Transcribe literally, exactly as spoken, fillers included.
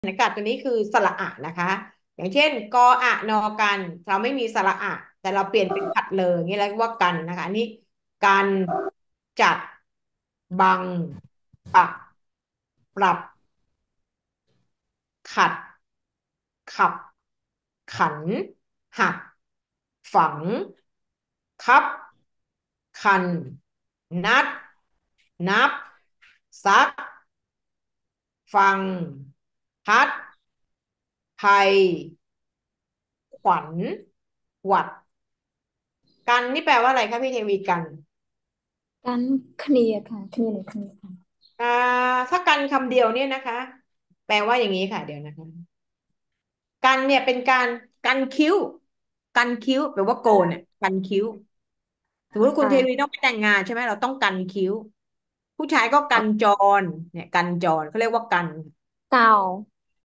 บรรยากาศตัวนี้คือสระอะนะคะอย่างเช่นกออะนอกันเราไม่มีสระอะแต่เราเปลี่ยนเป็นผัดเลยอย่างนี้เรียกว่ากันนะคะอันนี้กันจัดบังปักปรับขัดขับขันหักฝังคับคันนัดนับซักฟังพัดภัยขวัญหวัดกันนี่แปลว่าอะไรคะพี่เทวีกันการเคลียร์ค่ะเคลียร์หรือเคลียร์ค่ะอ่าถ้ากันคำเดียวเนี่ยนะคะแปลว่าอย่างนี้ค่ะเดี๋ยวนะคะกันเนี่ยเป็นการกันคิ้วกันคิ้วแปลว่าโกนเนี่ยกันคิ้วสมมติคุณเทวีค่ะต้องไปแต่งงานใช่ไหมเราต้องกันคิ้วผู้ชายก็กันจรเนี่ยกันจรเขาเรียกว่ากันเก่า